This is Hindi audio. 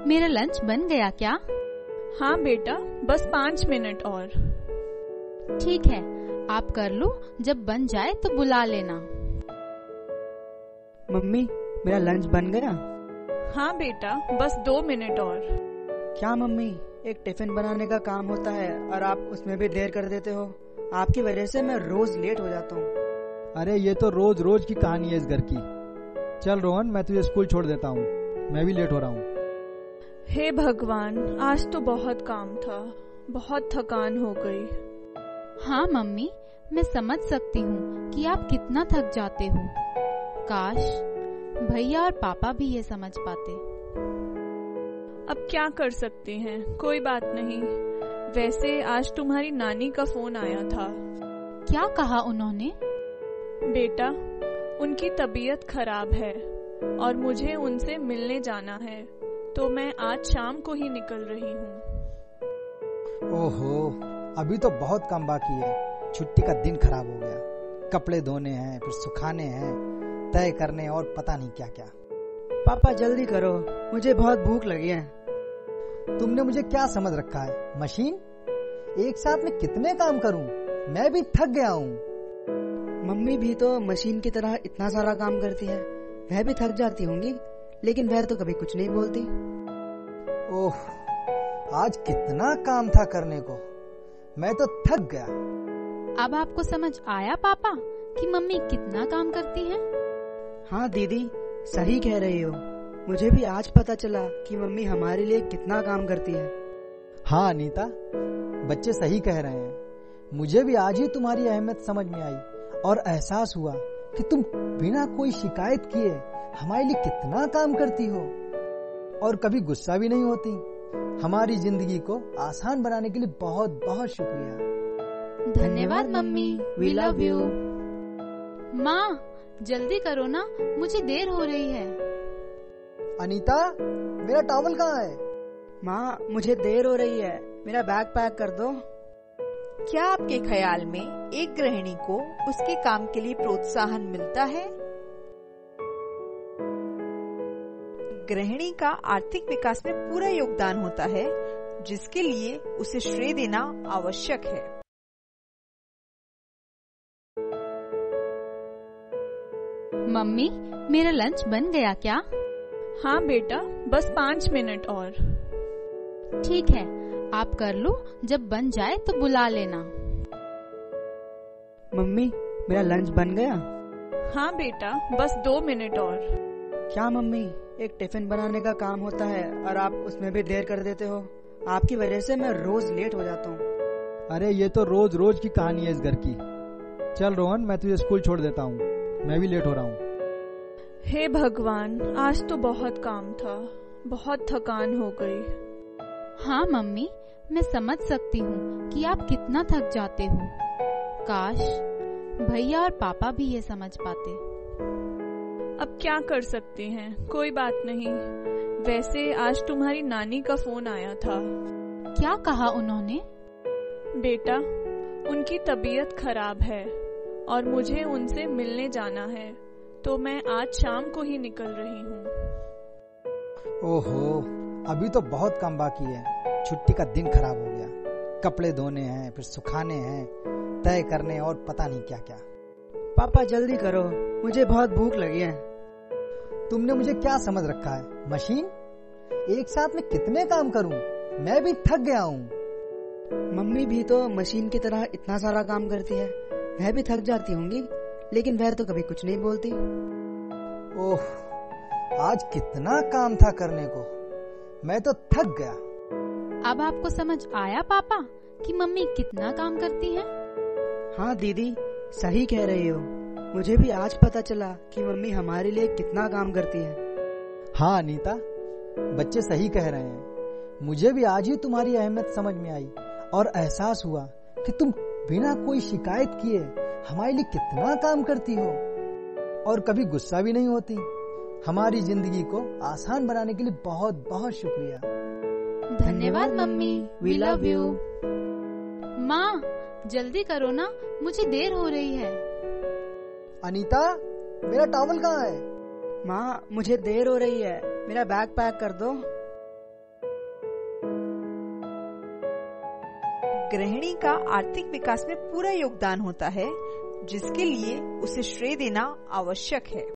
मेरा लंच बन गया क्या? हाँ बेटा, बस 5 मिनट और। ठीक है, आप कर लो, जब बन जाए तो बुला लेना। मम्मी, मेरा लंच बन गया? हाँ बेटा, बस 2 मिनट और। क्या मम्मी, एक टिफिन बनाने का काम होता है और आप उसमें भी देर कर देते हो। आपकी वजह से मैं रोज लेट हो जाता हूँ। अरे ये तो रोज रोज की कहानी है इस घर की। चल रोहन, मैं तुझे स्कूल छोड़ देता हूँ, मैं भी लेट हो रहा हूँ। हे भगवान, आज तो बहुत काम था, बहुत थकान हो गई। हाँ मम्मी, मैं समझ सकती हूँ कि आप कितना थक जाते हो। काश भैया और पापा भी ये समझ पाते। अब क्या कर सकते हैं, कोई बात नहीं। वैसे आज तुम्हारी नानी का फोन आया था। क्या कहा उन्होंने? बेटा, उनकी तबीयत खराब है और मुझे उनसे मिलने जाना है, तो मैं आज शाम को ही निकल रही हूँ। ओहो, अभी तो बहुत काम बाकी है। छुट्टी का दिन खराब हो गया। कपड़े धोने हैं, फिर सुखाने हैं, तय करने और पता नहीं क्या क्या। पापा जल्दी करो, मुझे बहुत भूख लगी है। तुमने मुझे क्या समझ रखा है, मशीन? एक साथ में कितने काम करूं? मैं भी थक गया हूँ। मम्मी भी तो मशीन की तरह इतना सारा काम करती है, वह भी थक जाती होंगी, लेकिन वह तो कभी कुछ नहीं बोलती। ओह, आज कितना काम था करने को, मैं तो थक गया। अब आपको समझ आया पापा कि मम्मी कितना काम करती हैं? हाँ दीदी, सही कह रही हो। मुझे भी आज पता चला कि मम्मी हमारे लिए कितना काम करती है। हाँ अनीता, बच्चे सही कह रहे हैं। मुझे भी आज ही तुम्हारी अहमियत समझ में आई और एहसास हुआ कि तुम बिना कोई शिकायत किए हमारे लिए कितना काम करती हो और कभी गुस्सा भी नहीं होती। हमारी जिंदगी को आसान बनाने के लिए बहुत बहुत शुक्रिया। धन्यवाद मम्मी, वी लव यू। माँ जल्दी करो ना, मुझे देर हो रही है। अनीता, मेरा टॉवल कहाँ है? माँ, मुझे देर हो रही है, मेरा बैग पैक कर दो। क्या आपके ख्याल में एक गृहिणी को उसके काम के लिए प्रोत्साहन मिलता है? गृहिणी का आर्थिक विकास में पूरा योगदान होता है, जिसके लिए उसे श्रेय देना आवश्यक है। मम्मी, मेरा लंच बन गया क्या? हाँ बेटा, बस 5 मिनट और। ठीक है, आप कर लो, जब बन जाए तो बुला लेना। मम्मी, मेरा लंच बन गया? हाँ बेटा, बस 2 मिनट और। क्या मम्मी, एक टिफिन बनाने का काम होता है और आप उसमें भी देर कर देते हो। आपकी वजह से मैं रोज लेट हो जाता हूँ। अरे ये तो रोज रोज की कहानी है इस घर की। चल रोहन, मैं तुझे स्कूल छोड़ देता हूँ, मैं भी लेट हो रहा हूँ। हे भगवान, आज तो बहुत काम था, बहुत थकान हो गई। हाँ मम्मी, मैं समझ सकती हूँ कि आप कितना थक जाते हो। काश भैया और पापा भी ये समझ पाते। अब क्या कर सकते हैं, कोई बात नहीं। वैसे आज तुम्हारी नानी का फोन आया था। क्या कहा उन्होंने? बेटा, उनकी तबीयत खराब है और मुझे उनसे मिलने जाना है, तो मैं आज शाम को ही निकल रही हूँ। ओहो, अभी तो बहुत काम बाकी है। छुट्टी का दिन खराब हो गया। कपड़े धोने हैं, फिर सुखाने हैं, तय करने और पता नहीं क्या क्या। पापा जल्दी करो, मुझे बहुत भूख लगी है। तुमने मुझे क्या समझ रखा है, मशीन? एक साथ में कितने काम करूं? मैं भी थक गया हूँ। मम्मी भी तो मशीन की तरह इतना सारा काम करती है, वह भी थक जाती होंगी, लेकिन वह तो कभी कुछ नहीं बोलती। ओह, आज कितना काम था करने को, मैं तो थक गया। अब आपको समझ आया पापा कि मम्मी कितना काम करती हैं? हाँ दीदी, सही कह रही हो। मुझे भी आज पता चला कि मम्मी हमारे लिए कितना काम करती है। हाँ अनीता, बच्चे सही कह रहे हैं। मुझे भी आज ही तुम्हारी अहमियत समझ में आई और एहसास हुआ कि तुम बिना कोई शिकायत किए हमारे लिए कितना काम करती हो और कभी गुस्सा भी नहीं होती। हमारी जिंदगी को आसान बनाने के लिए बहुत बहुत शुक्रिया। धन्यवाद मम्मी, वी लव यू। माँ जल्दी करो ना, मुझे देर हो रही है। अनीता, मेरा टॉवल कहाँ है? माँ, मुझे देर हो रही है, मेरा बैग पैक कर दो। गृहिणी का आर्थिक विकास में पूरा योगदान होता है, जिसके लिए उसे श्रेय देना आवश्यक है।